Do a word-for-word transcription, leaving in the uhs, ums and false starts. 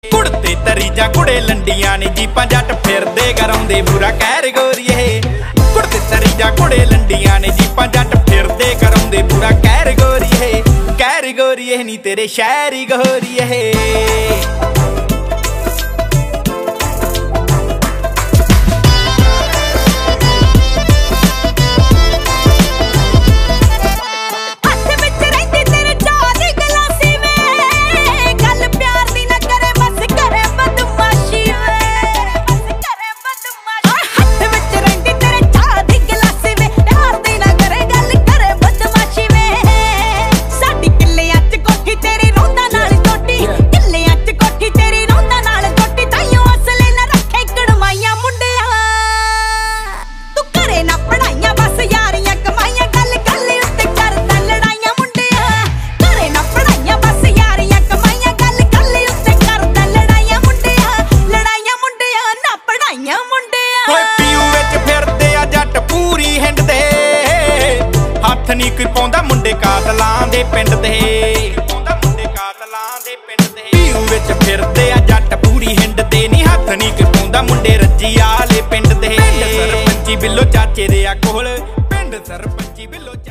कुड़ते तरीजा कुड़े लंडियां ने जीपां जट फिरदे कराउंदे बुरा कैरगोरीए। कुड़ते तरीजा कुड़े लंडियां ने जीपां जट फिरदे कराउंदे बुरा कैरगोरीए। कैरगोरीए नी तेरे शहरी गोरीए। हथ नी कोई पाउंदा मुंडे कातलां दे पिंड ते। पीऊ विच फिरदे आ जट पूरी हिंड ते नी। हथ नी कोई पाउंदा मुंडे रज्जी आले पिंड ते। सरपंची बिल्लो चाचे दे आ कोल पिंड सरपंची बिल्लो।